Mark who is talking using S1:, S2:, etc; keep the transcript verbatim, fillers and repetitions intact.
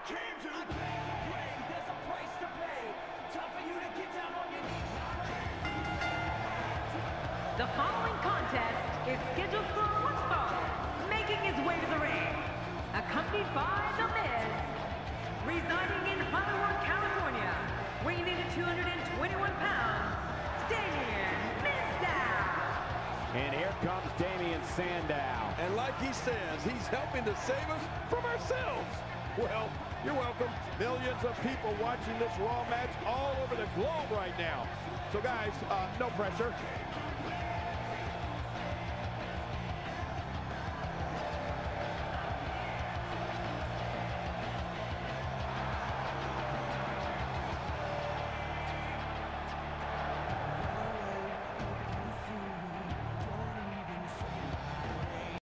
S1: came to play. There's a price to pay. Time for you to get down on your knees.
S2: The following contest is scheduled for one fall, making his way to the ring, accompanied by The Miz, residing in Hollywood, California, weighing in at two hundred twenty-one pounds, Damien Mizdow.
S3: And here comes Damien Sandow.
S4: And like he says, he's helping to save us from ourselves. Well, you're welcome. Millions of people watching this Raw match all over the globe right now. So guys, uh, no pressure.